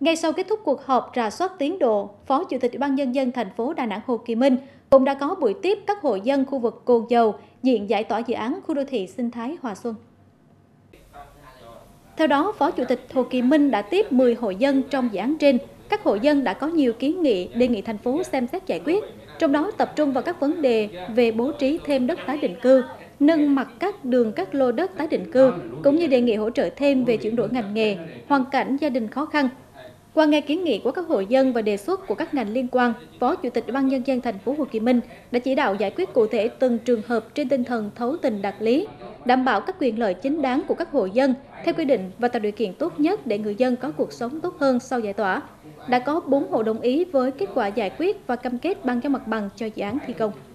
Ngay sau kết thúc cuộc họp rà soát tiến độ, Phó Chủ tịch Ủy ban Nhân dân thành phố Đà Nẵng Hồ Kỳ Minh cũng đã có buổi tiếp các hộ dân khu vực Cồn Dầu diện giải tỏa dự án khu đô thị sinh thái Hòa Xuân. Theo đó, Phó Chủ tịch Hồ Kỳ Minh đã tiếp 10 hộ dân trong dự án trên. Các hộ dân đã có nhiều kiến nghị đề nghị thành phố xem xét giải quyết, trong đó tập trung vào các vấn đề về bố trí thêm đất tái định cư, nâng mặt các lô đất tái định cư, cũng như đề nghị hỗ trợ thêm về chuyển đổi ngành nghề, hoàn cảnh gia đình khó khăn. Qua nghe kiến nghị của các hộ dân và đề xuất của các ngành liên quan, Phó Chủ tịch Ủy ban Nhân dân thành phố Hồ Chí Minh đã chỉ đạo giải quyết cụ thể từng trường hợp trên tinh thần thấu tình đạt lý, đảm bảo các quyền lợi chính đáng của các hộ dân theo quy định và tạo điều kiện tốt nhất để người dân có cuộc sống tốt hơn sau giải tỏa. Đã có 4 hộ đồng ý với kết quả giải quyết và cam kết ban giao mặt bằng cho dự án thi công.